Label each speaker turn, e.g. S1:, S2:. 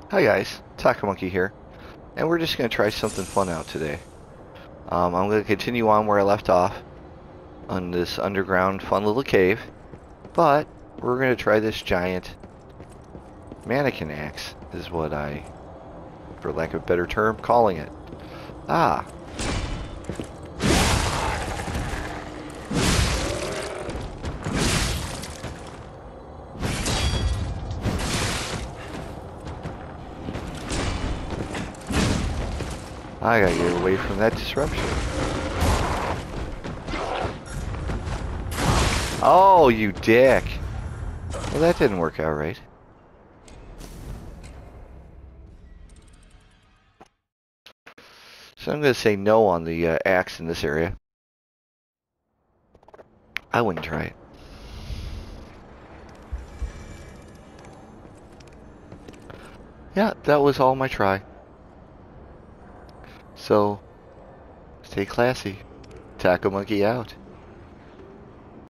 S1: Hi guys, Takamonkey here, and we're just going to try something fun out today. I'm going to continue on where I left off on this underground fun little cave, but we're going to try this giant mannequin axe, is what I, for lack of a better term, calling it. Ah, I gotta get away from that disruption. Oh, you dick! Well, that didn't work out right. So I'm going to say no on the axe in this area. I wouldn't try it. Yeah, that was all my try. So, stay classy. Takamonkey out.